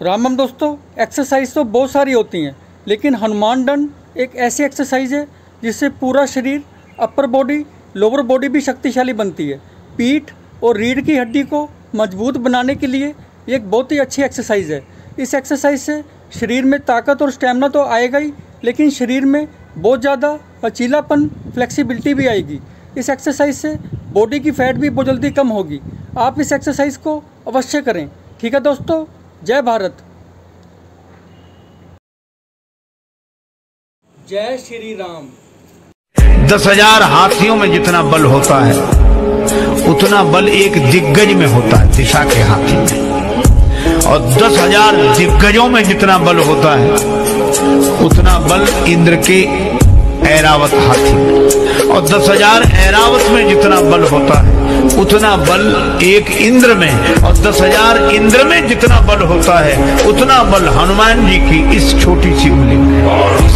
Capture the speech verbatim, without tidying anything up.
राम राम दोस्तों, एक्सरसाइज तो बहुत सारी होती हैं, लेकिन हनुमान दंड एक ऐसी एक्सरसाइज है जिससे पूरा शरीर, अपर बॉडी, लोअर बॉडी भी शक्तिशाली बनती है। पीठ और रीढ़ की हड्डी को मजबूत बनाने के लिए ये एक बहुत ही अच्छी एक्सरसाइज है। इस एक्सरसाइज से शरीर में ताकत और स्टेमिना तो आएगा ही, लेकिन शरीर में बहुत ज़्यादा लचीलापन, फ्लेक्सिबिलिटी भी आएगी। इस एक्सरसाइज से बॉडी की फैट भी बहुत जल्दी कम होगी। आप इस एक्सरसाइज को अवश्य करें। ठीक है दोस्तों, जय भारत, जय श्री राम। दस हजार हाथियों में जितना बल होता है उतना बल एक दिग्गज में होता है, दिशा के हाथी में। और दस हजार दिग्गजों में जितना बल होता है उतना बल इंद्र के ऐरावत हाथी में। और दस हजार ऐरावत में जितना बल होता है उतना बल एक इंद्र में। और दस हजार इंद्र में जितना बल होता है उतना बल हनुमान जी की इस छोटी सी उंगली में।